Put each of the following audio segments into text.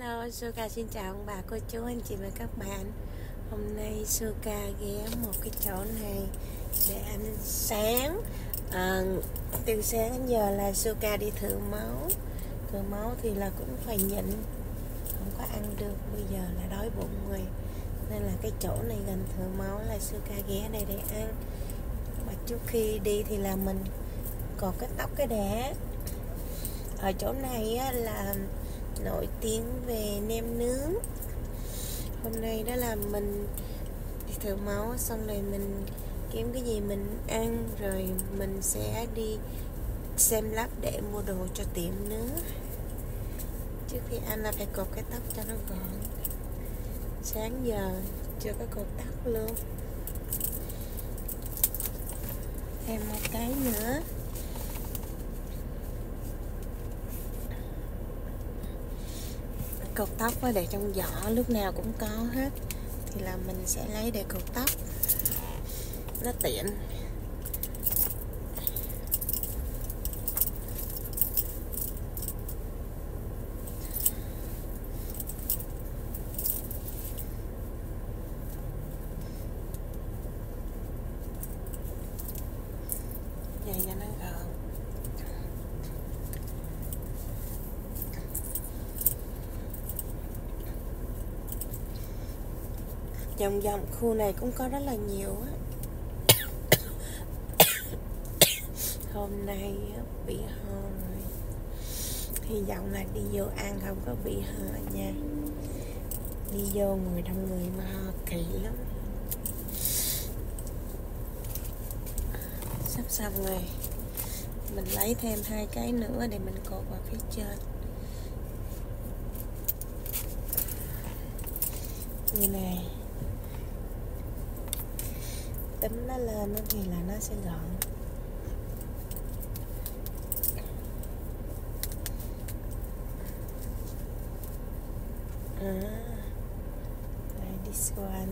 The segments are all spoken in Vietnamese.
Hello, Suka xin chào ông bà, cô chú, anh chị và các bạn. Hôm nay Suka ghé một cái chỗ này để ăn sáng. Từ sáng đến giờ là Suka đi thử máu. Thử máu thì là cũng phải nhịn, không có ăn được. Bây giờ là đói bụng rồi, nên là cái chỗ này gần thử máu là Suka ghé đây để ăn. Mà trước khi đi thì là mình cột cái tóc cái đã. Ở chỗ này á, là nổi tiếng về nem nướng. Hôm nay đó là mình đi thử máu xong rồi mình kiếm cái gì mình ăn, rồi mình sẽ đi xem lắp để mua đồ cho tiệm nữa. Trước khi ăn là phải cột cái tóc cho nó gọn. Sáng giờ chưa có cột tóc luôn. Thêm một cái nữa. Cột tóc để trong giỏ lúc nào cũng có hết, thì là mình sẽ lấy để cột tóc, nó tiện. Vậy cho nó gọn. Vòng khu này cũng có rất là nhiều á. Hôm nay bị ho rồi, hy vọng là đi vô ăn không có bị ho nha. Đi vô ngồi đông người mà ho kỳ lắm. Sắp xong rồi, mình lấy thêm 2 cái nữa để mình cột vào phía trên như này. Tính nó lên thì là nó sẽ gọn. Đây, this one.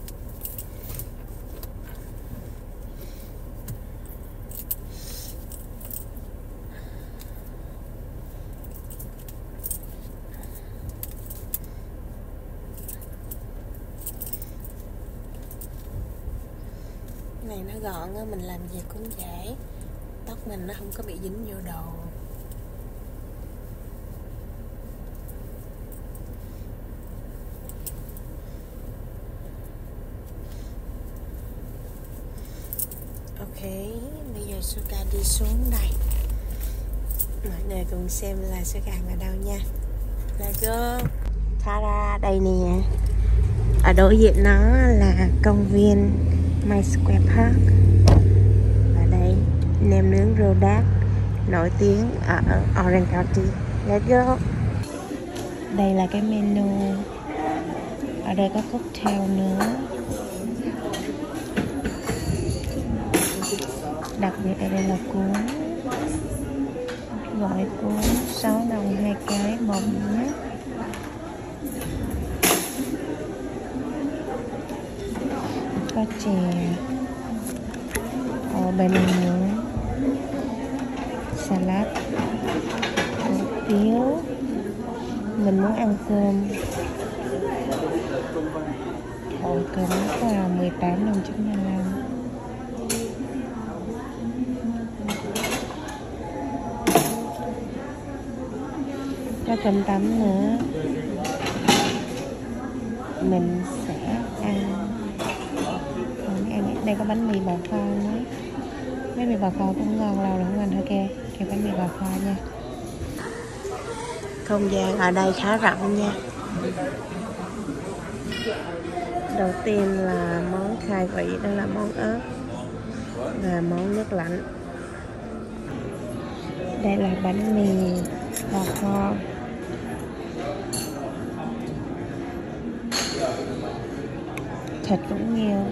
Này nó gọn á, mình làm việc cũng dễ. Tóc mình nó không có bị dính vô đồ. Ok, bây giờ Suka đi xuống đây. Mọi người cùng xem là Suka ở đâu nha. Let's go. Ta-da, đây nè. Ở đối diện nó là công viên My Square Park. Ở đây nem nướng Rodak nổi tiếng ở Orange County. Let's go. Đây là cái menu. Ở đây có cocktail nữa. Đặc biệt ở đây là cuốn. Gọi cuốn 6 đồng 2 cái, bột nhé. Có chè, bên này nữa, salad, hủ tiếu. Mình muốn ăn cơm. Ổ cơm là 18,95 đồng. Có cơm tấm nữa. Mình sẽ ăn. Đây có bánh mì bò kho nữa. Bánh mì bò kho cũng ngon, lâu rồi không ăn. Ok, kêu bánh mì bò kho nha. Không gian ở đây khá rộng nha. Đầu tiên là món khai vị, đó là món ớt và món nước lạnh. Đây là bánh mì bò kho. Thịt cũng nhiều.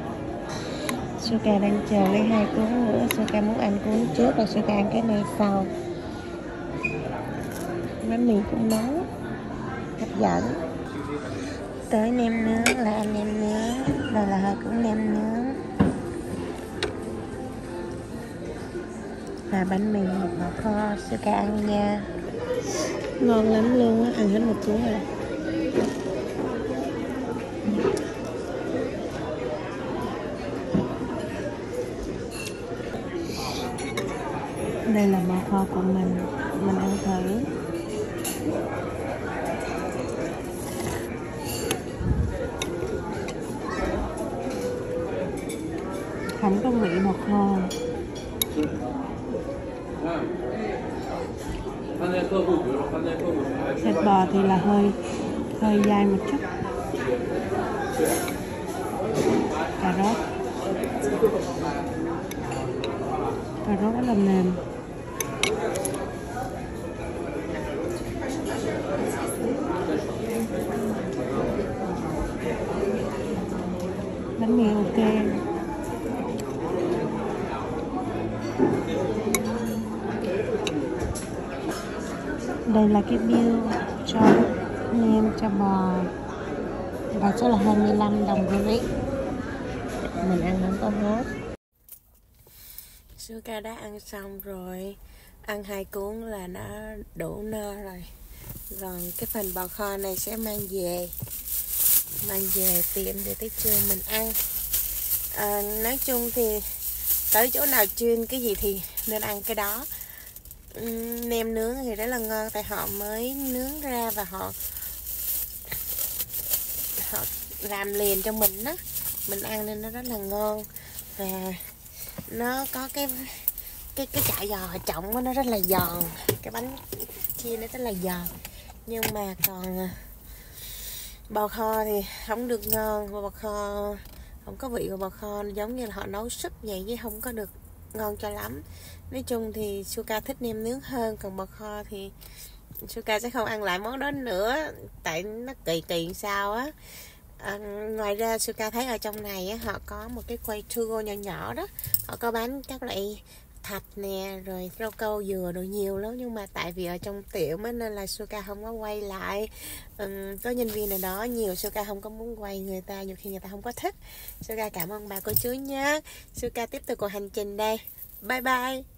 Suka đang chờ lấy 2 cuốn nữa. Suka muốn ăn cuốn trước và Suka ăn cái này sau. Bánh mì cũng nóng, hấp dẫn. Tới nem nướng là ăn nem nướng. Đây là cũng nem nướng và bánh mì bò kho. Suka ăn nha. Ngon lắm luôn á, ăn hết một cuốn rồi. Đây là bò kho của mình ăn thử. Không có vị bò kho. Thịt bò thì là hơi dai một chút. Cà rốt rất là mềm. Bánh mì ok. Đây là cái bill cho nem cho bò, và số là 25 đồng rưỡi. Mình ăn không có hết. Suka đã ăn xong rồi, ăn 2 cuốn là nó đủ no rồi. Còn cái phần bò kho này sẽ mang về tiệm để tới trường mình ăn. Nói chung thì tới chỗ nào chuyên cái gì thì nên ăn cái đó. Nem nướng thì rất là ngon, tại họ mới nướng ra và họ làm liền cho mình đó, mình ăn nên nó rất là ngon. Và nó có cái chả giò họ trộn nó rất là giòn, cái bánh chia nó rất là giòn. Nhưng mà còn bò kho thì không được ngon, bò kho không có vị của bò kho, giống như là họ nấu súp vậy chứ không có được ngon cho lắm. Nói chung thì Suka thích nem nướng hơn, còn bò kho thì Suka sẽ không ăn lại món đó nữa, tại nó kỳ sao á. Ngoài ra Suka thấy ở trong này á, họ có một cái quầy to go nhỏ nhỏ đó, họ có bán các loại thạch nè, rồi rau câu dừa đồ nhiều lắm. Nhưng mà tại vì ở trong tiệm á, nên là Suka không có quay lại. Có nhân viên nào đó nhiều, Suka không có muốn quay người ta, nhiều khi người ta không có thích. Suka cảm ơn bà cô chú nhé. Suka tiếp tục cuộc hành trình đây. Bye bye.